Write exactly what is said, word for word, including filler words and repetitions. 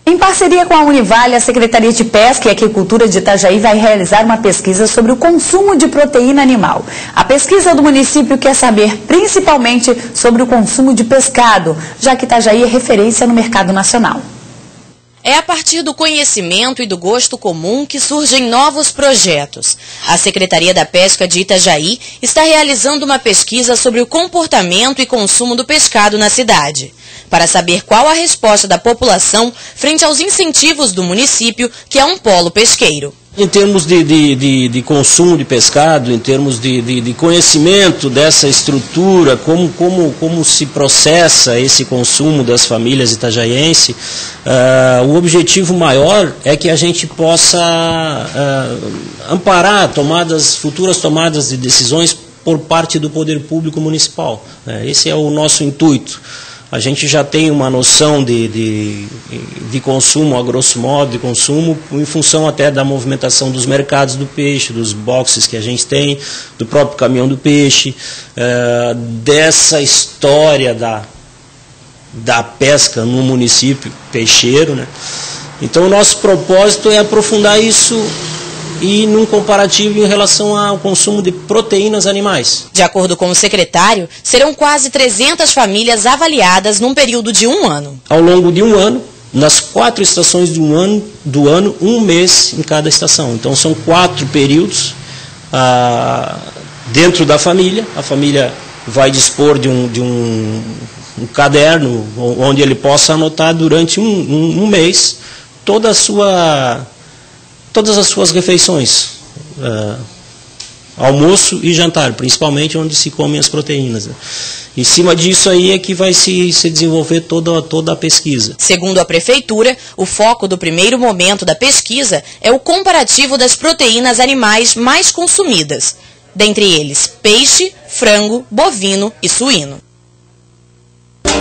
Em parceria com a Univale, a Secretaria de Pesca e Aquicultura de Itajaí vai realizar uma pesquisa sobre o consumo de proteína animal. A pesquisa do município quer saber principalmente sobre o consumo de pescado, já que Itajaí é referência no mercado nacional. É a partir do conhecimento e do gosto comum que surgem novos projetos. A Secretaria da Pesca de Itajaí está realizando uma pesquisa sobre o comportamento e consumo do pescado na cidade, para saber qual a resposta da população frente aos incentivos do município, que é um polo pesqueiro. Em termos de, de, de, de consumo de pescado, em termos de, de, de conhecimento dessa estrutura, como, como, como se processa esse consumo das famílias itajaienses, uh, o objetivo maior é que a gente possa uh, amparar tomadas, futuras tomadas de decisões por parte do poder público municipal. Né? Esse é o nosso intuito. A gente já tem uma noção de, de, de consumo, a grosso modo, de consumo, em função até da movimentação dos mercados do peixe, dos boxes que a gente tem, do próprio caminhão do peixe, é, dessa história da, da pesca no município peixeiro, né? Então, o nosso propósito é aprofundar isso e num comparativo em relação ao consumo de proteínas animais. De acordo com o secretário, serão quase trezentas famílias avaliadas num período de um ano. Ao longo de um ano, nas quatro estações do ano, do ano um mês em cada estação. Então são quatro períodos ah, dentro da família. A família vai dispor de um, de um, um caderno onde ele possa anotar durante um, um, um mês toda a sua... todas as suas refeições, uh, almoço e jantar, principalmente onde se comem as proteínas. Né? Em cima disso aí é que vai se, se desenvolver toda, toda a pesquisa. Segundo a Prefeitura, o foco do primeiro momento da pesquisa é o comparativo das proteínas animais mais consumidas, dentre eles peixe, frango, bovino e suíno.